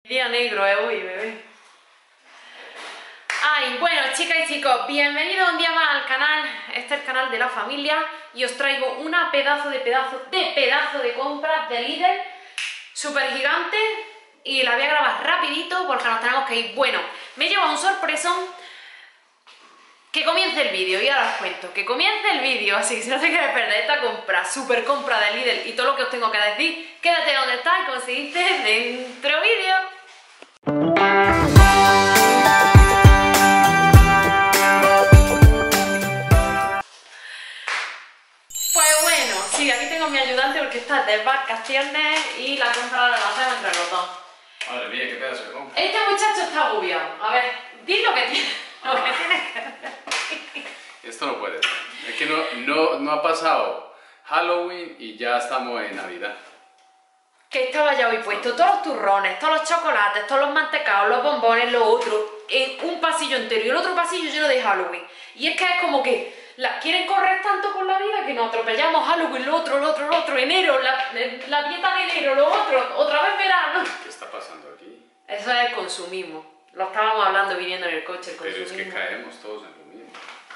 Día negro, hoy, bebé. Ay, bueno, chicas y chicos, bienvenidos un día más al canal. Este es el canal de la familia y os traigo una pedazo de compras de Lidl súper gigante y la voy a grabar rapidito porque nos tenemos que ir. Bueno, me lleva un sorpresón. Que comience el vídeo y ahora os cuento, que comience el vídeo, así que si no te quieres perder esta compra, super compra de Lidl y todo lo que os tengo que decir, quédate donde estás y como se dice, dentro vídeo. Pues bueno, sí, aquí tengo a mi ayudante porque está de vacaciones y la compra la hacemos entre los dos. Madre mía, qué pedazo de compra. Este muchacho está agobiado. A ver, di lo que tienes que hacer. Esto no puede ser. Es que no ha pasado Halloween y ya estamos en Navidad. Que estaba ya hoy puesto, todos los turrones, todos los chocolates, todos los mantecados, los bombones, lo otro, en un pasillo entero y el otro pasillo lleno de Halloween. Y es que es como que quieren correr tanto por la vida que nos atropellamos Halloween, lo otro, enero, la dieta de enero, lo otro, otra vez verano. ¿Qué está pasando aquí? Eso es el consumismo. Lo estábamos hablando viniendo en el coche, el consumismo. Pero es que caemos todos en lo mismo.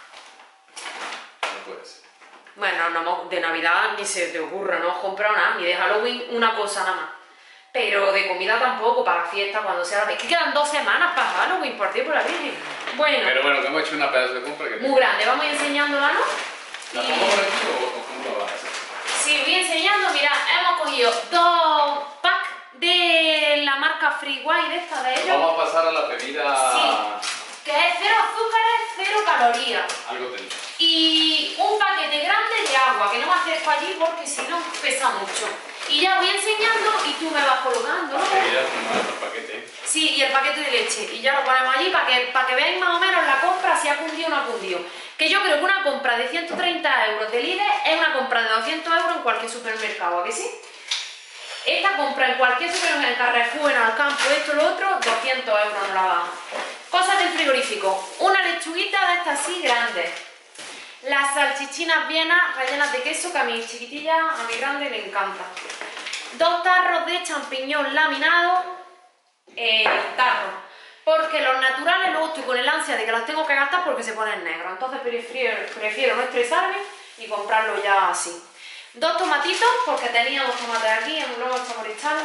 No puede ser. Bueno, no, de Navidad ni se te ocurra, no os comprado nada, ni de Halloween una cosa nada más. Pero de comida tampoco, para la fiesta, cuando sea la vez. Que quedan 2 semanas para Halloween, por Dios, por la Virgen. Bueno. Pero bueno, que hemos hecho una pedazo de compra que... Muy grande, vamos a ir enseñándola, ¿no? ¿La pongo por aquí o cómo lo vas a hacer? Sí, voy enseñando, mirad, hemos cogido 2 packs de la marca Freeway, de esta de ellos. Vamos a pasar a la bebida... Sí, que es 0 azúcares, 0 calorías. Algo tenemos. Y un paquete grande de agua, que no me acerco allí porque si no pesa mucho. Y ya voy enseñando y tú me vas colocando, ¿no? Mira, el paquete. Sí, y el paquete de leche. Y ya lo ponemos allí para que veáis más o menos la compra, si ha cundido o no ha cundido. Que yo creo que una compra de 130 euros de Lidl es una compra de 200 euros en cualquier supermercado, ¿a que sí? Esta compra en cualquier supermercado, en Carrefour, en Alcampo, esto, lo otro, 200 euros no la baja. Cosas del frigorífico. Una lechuguita de estas así grandes. Las salchichinas vienas rellenas de queso, que a mi chiquitilla, a mi grande le encanta. 2 tarros de champiñón laminado, tarros. Porque los naturales luego estoy con el ansia de que los tengo que gastar porque se ponen negros. Entonces prefiero no estresarme y comprarlo ya así. 2 tomatitos, porque teníamos tomates aquí, lo hemos hecho por echarlo.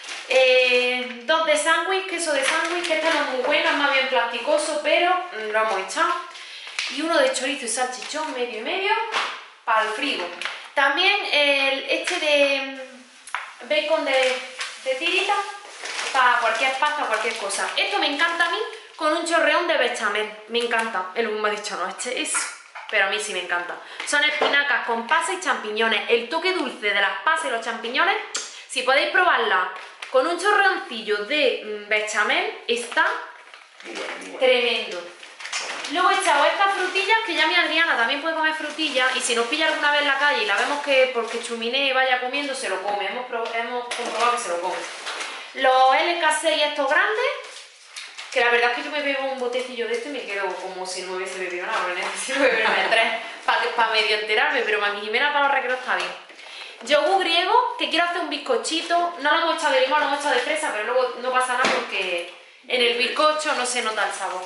2 de sándwich, queso de sándwich, que este no es muy bueno, es más bien plasticoso, pero lo hemos echado. Y uno de chorizo y salchichón medio y medio para el frigo. También este de bacon de tirita para cualquier pasta, cualquier cosa. Esto me encanta a mí con un chorreón de bechamel. Me encanta. El me ha dicho no, este es... Pero a mí sí me encanta. Son espinacas con pasas y champiñones. El toque dulce de las pasas y los champiñones, si podéis probarla con un chorreoncillo de bechamel, está Muy bueno. tremendo. Luego he echado estas frutillas, que ya mi Adriana también puede comer frutillas, y si nos pilla alguna vez en la calle y la vemos que porque Chuminé vaya comiendo, se lo come. Hemos comprobado que se lo come. Los LK6 estos grandes, que la verdad es que yo me bebo un botecillo de esto y me quedo como si no hubiese bebido nada, porque necesito beberme 3 para medio enterarme, pero para mi Jimena para los recreos está bien. Yogur griego, que quiero hacer un bizcochito, no lo hemos echado de limón, lo hemos echado de fresa, pero luego no pasa nada porque en el bizcocho no se nota el sabor.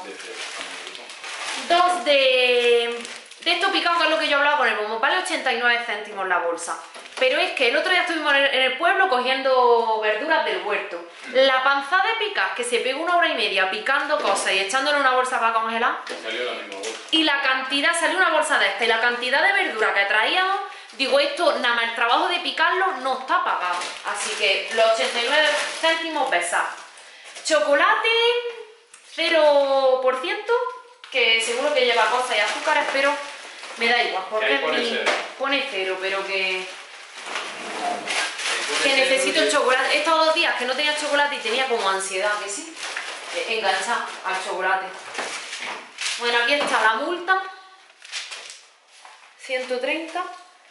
2 de esto picado, que es lo que yo hablaba con el bombo, vale 89 céntimos la bolsa. Pero es que el otro día estuvimos en el pueblo cogiendo verduras del huerto. La panza de picas, que se pegó 1 hora y media picando cosas y echándole una bolsa para congelar. Salió la misma bolsa. Y la cantidad, salió una bolsa de esta, y la cantidad de verdura que traíamos, digo, esto, nada más el trabajo de picarlo no está pagado. Así que los 89 céntimos besados. Chocolate 0%, que seguro que lleva cosas y azúcares, pero me da igual, porque pone 0, pero que necesito el chocolate. Estos 2 días que no tenía chocolate y tenía como ansiedad, que sí, enganchar al chocolate. Bueno, aquí está la multa, 130,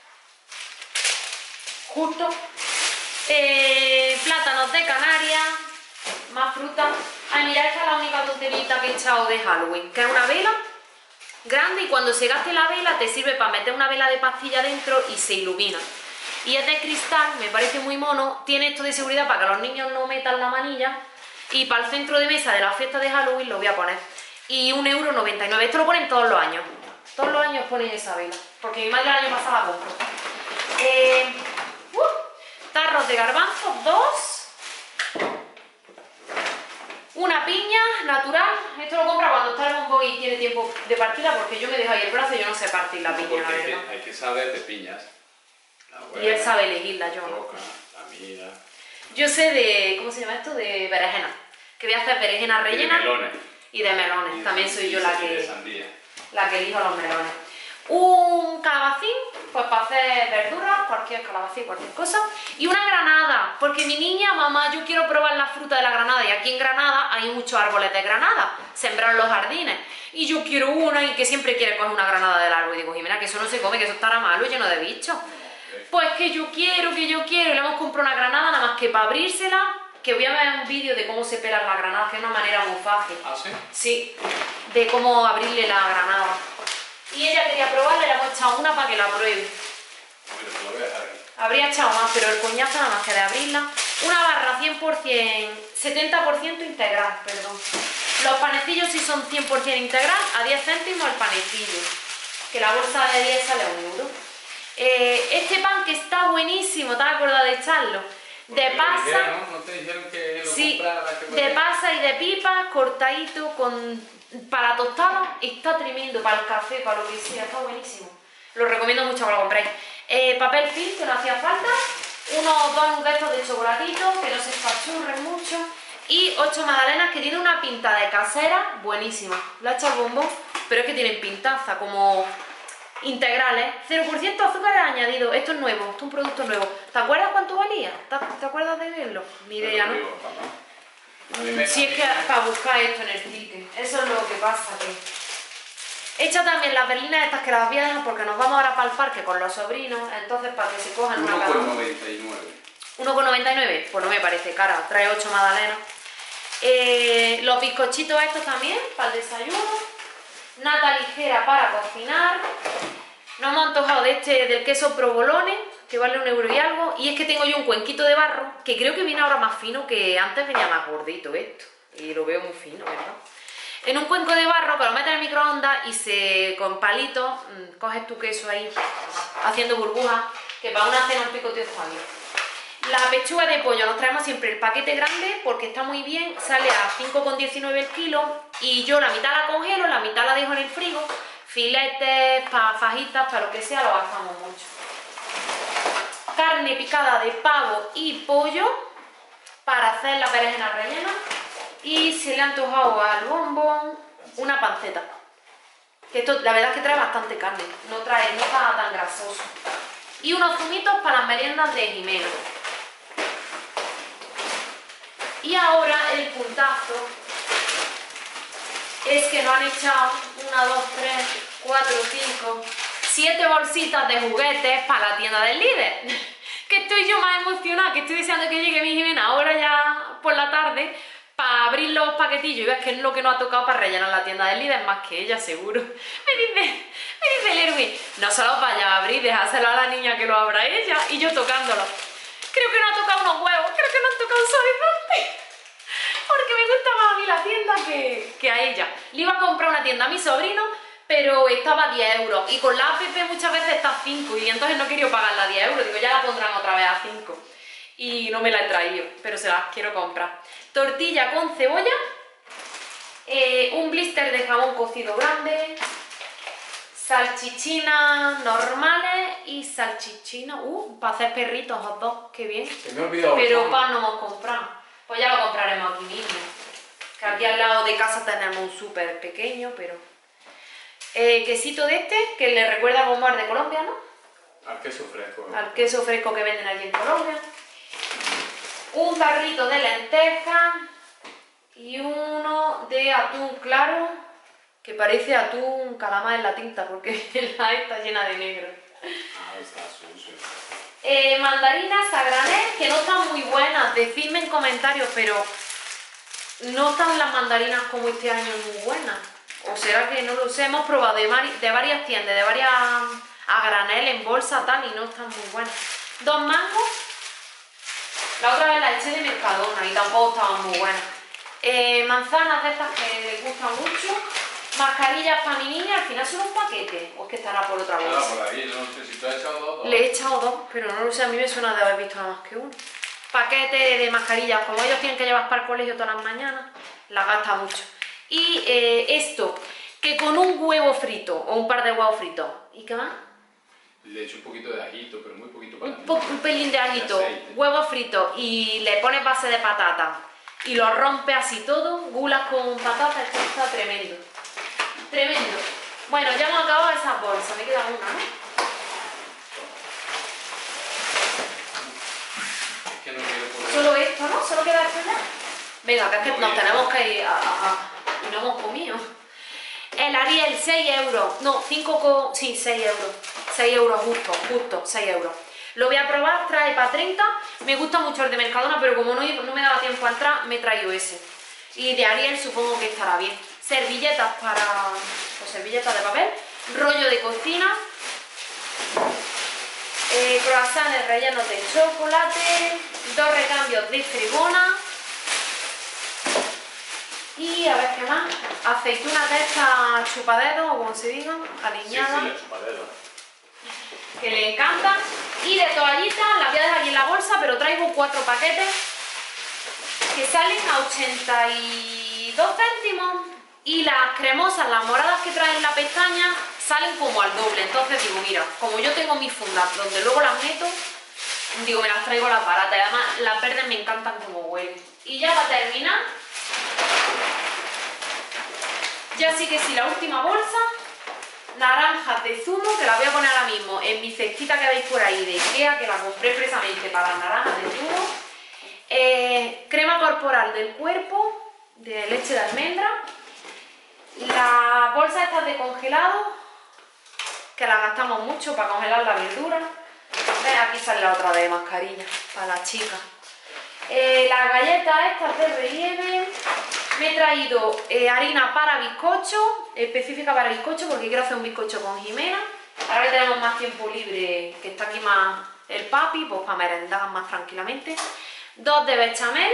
justo. Plátanos de Canarias, más fruta. Ay, mira, esta es la única tonterita que he echado de Halloween, que es una vela grande, y cuando se gaste la vela te sirve para meter una vela de pastilla dentro y se ilumina. Y es de cristal, me parece muy mono, tiene esto de seguridad para que los niños no metan la manilla Y para el centro de mesa de la fiesta de Halloween lo voy a poner. Y 1,99 €. Esto lo ponen todos los años. Todos los años ponen esa vela. Porque mi madre el año pasado la compró. Tarros de garbanzos, 2. Una piña natural. Esto lo compra cuando está el bombón y tiene tiempo de partirla, porque yo me dejo ahí el brazo y yo no sé partir la piña, la verdad. Hay que saber de piñas. Y él sabe elegirla, yo no. La mira. Yo sé de, ¿cómo se llama esto? De berenjena. Que voy a hacer berenjena rellena. Y de melones. Y de melones. También soy yo la que elijo los melones. Un calabacín, pues para hacer verduras, cualquier calabacín, cualquier cosa. Y una granada, porque mi niña, mamá, yo quiero probar la fruta de la granada. Y aquí en Granada hay muchos árboles de granada, sembrados en los jardines. Y yo quiero una y que siempre quiere coger una granada del árbol. Y digo, Jimena, que eso no se come, que eso estará malo, lleno de bichos. Pues que yo quiero, y le hemos comprado una granada, nada más que para abrírsela, que voy a ver un vídeo de cómo se pelan las granadas, que es una manera muy fácil. ¿Ah, sí? Sí, de cómo abrirle la granada. Y ella quería probarla, le hemos echado una para que la pruebe. Mira, te lo voy a dejar aquí. Habría echado más, pero el coñazo nada más que de abrirla. Una barra 100%, 70% integral, perdón. Los panecillos sí son 100% integral, a 10 céntimos el panecillo. Que la bolsa de 10 sale a 1 €. Este pan que está buenísimo, ¿te has acordado de echarlo? De pasa, ¿No te dijeron que lo sí, comprara? de pasa y de pipa, cortadito para tostada, está tremendo, para el café, para lo que sea, está buenísimo. Lo recomiendo mucho que lo compréis. Papel film, que no hacía falta, unos 2 nuggets de chocolatito, que no se espachurren mucho, y 8 magdalenas que tienen una pinta de casera buenísima. La he echado al bombón, pero es que tienen pintaza, como integrales, 0% azúcares añadidos. Esto es nuevo, esto es un producto nuevo. ¿Te acuerdas cuánto valía? ¿Te acuerdas de verlo? Ni idea, ¿no? Si es que para buscar esto en el ticket, eso es lo que pasa. He hecho también las berlinas estas que las voy a dejar porque nos vamos ahora para el parque con los sobrinos, entonces para que se cojan una cada uno. 1,99. 1,99, pues no me parece cara, trae 8 magdalenas. Los bizcochitos estos también, para el desayuno. Nata ligera para cocinar. Nos hemos antojado del queso provolone, que vale 1 € y algo. Y es que tengo yo un cuenquito de barro, que creo que viene ahora más fino, que antes venía más gordito esto. Y lo veo muy fino, ¿verdad? En un cuenco de barro que lo metes en el microondas y con palitos coges tu queso ahí, haciendo burbujas, que para una cena un picoteo está bien. La pechuga de pollo nos traemos siempre el paquete grande porque está muy bien, sale a 5,19 el kilo y yo la mitad la congelo, la mitad la dejo en el frigo, filetes, fajitas, para lo que sea, lo gastamos mucho. Carne picada de pavo y pollo para hacer las berenjenas rellenas y se le ha antojado al bombón una panceta. Que esto la verdad es que trae bastante carne, no está tan grasoso. Y unos zumitos para las meriendas de Jimena. Y ahora el puntazo es que nos han echado 1, 2, 3, 4, 5, 7 bolsitas de juguetes para la tienda del líder. Que estoy yo más emocionada, que estoy deseando que llegue mi Jimena ahora ya por la tarde para abrir los paquetillos y ver qué es lo que nos ha tocado para rellenar la tienda del líder, más que ella seguro. Me dice el Erwin, no se los vaya a abrir, déjaselo a la niña que lo abra ella y yo tocándolo. Creo que no ha tocado unos huevos, creo que no han tocado un suavizante. Porque me gusta más a mí la tienda que a ella. Le iba a comprar una tienda a mi sobrino, pero estaba a 10 €. Y con la app muchas veces está a 5 y entonces no quería pagarla a 10 €. Digo, ya la pondrán otra vez a 5. Y no me la he traído, pero se las quiero comprar. Tortilla con cebolla, un blister de jamón cocido grande, salchichinas normales y salchichinas, para hacer perritos hot dog, qué bien. Se me ha olvidado. Pero pan no hemos comprado, pues ya lo compraremos aquí mismo. Que aquí al lado de casa tenemos un súper pequeño, pero... quesito de este, que le recuerda a bombón de Colombia, ¿no? Al queso fresco. Al queso fresco que venden allí en Colombia. Un tarrito de lentejas y uno de atún claro, que parece atún calamar en la tinta, porque la está llena de negro. Ah, está sucio. Mandarinas a granel, que no están muy buenas, decidme en comentarios, pero no están las mandarinas como este año muy buenas. O será que no lo sé, hemos probado de varias tiendas, de varias a granel en bolsa tal y no están muy buenas. 2 mangos, la otra vez la eché de Mercadona y tampoco estaban muy buenas. manzanas de estas que les gustan mucho, mascarillas para mi niña, al final son un paquete, o es que estará por otra bolsa. Por ahí, no sé si tú has echado dos. Le he echado dos, pero no lo sé, a mí me suena de haber visto nada más que uno. Paquete de mascarillas, como ellos tienen que llevar para el colegio todas las mañanas, la gasta mucho. Y esto, que con un huevo frito, o un par de huevos fritos, ¿y qué más? Le echo un poquito de ajito, pero muy poquito para Un pelín de ajito, huevos fritos y le pones base de patata y lo rompes así todo, gulas con patata, esto está tremendo. Tremendo. Bueno, ya hemos acabado esas bolsas, me queda una, ¿no? Es que no quiero poner... Solo esto, ¿no? Solo queda esto ya. Venga, que es que nos tenemos que ir y no hemos comido. El Ariel, 6 euros. No, 5, sí, 6 euros. 6 euros justo, 6 euros. Lo voy a probar, trae para 30. Me gusta mucho el de Mercadona, pero como no me daba tiempo a entrar, me he traído ese. Y de Ariel supongo que estará bien. Servilletas para... pues servilletas de papel. Rollo de cocina. Croissants rellenos de chocolate. 2 recambios de fregona. Y a ver qué más. Aceitunas de estas chupaderos, o como se digan, aliñadas. Sí, las chupaderos. Que le encantan. Y de toallitas, las voy a dejar aquí en la bolsa, pero traigo 4 paquetes que salen a 82 céntimos. Y las cremosas, las moradas que traen la pestaña, salen como al doble. Entonces digo, mira, como yo tengo mis fundas donde luego las meto, digo, me las traigo las baratas. Y además las verdes me encantan como huelen. Y ya para terminar, ya sí que sí, la última bolsa, naranjas de zumo, que la voy a poner ahora mismo en mi cestita que veis por ahí de Ikea, que la compré expresamente para las naranjas de zumo. Crema corporal del cuerpo, de leche de almendra. Las bolsas estas de congelado, que las gastamos mucho para congelar la verdura. Aquí sale la otra de mascarilla, para las chicas. Las galletas estas de relieve. Me he traído harina para bizcocho, específica para bizcocho, porque quiero hacer un bizcocho con Jimena. Ahora que tenemos más tiempo libre, que está aquí más el papi, pues para merendar más tranquilamente. 2 de bechamel.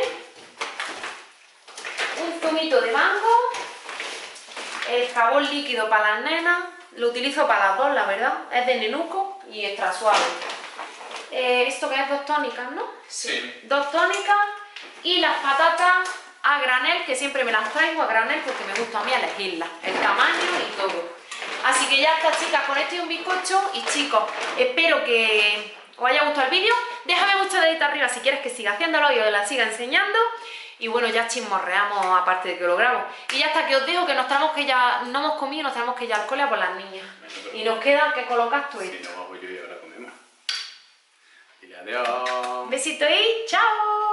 Un zumito de mango. El jabón líquido para las nenas. Lo utilizo para las dos, la verdad. Es de nenuco y extra suave. Esto que es 2 tónicas, ¿no? Sí. 2 tónicas. Y las patatas a granel, que siempre me las traigo a granel porque me gusta a mí elegirlas, el tamaño y todo. Así que ya está, chicas, con esto y un bizcocho. Y chicos, espero que os haya gustado el vídeo. Déjame mucho dedito arriba si quieres que siga haciéndolo y os la siga enseñando. Y bueno, ya chismorreamos aparte de que lo grabo. Y ya está, que os dejo que nos tenemos que ya, no hemos comido, nos tenemos que ir al cole a por las niñas. Y nos queda que colocar tú esto. Si no, bajo yo y ahora comemos. Dile adiós. Besito y chao.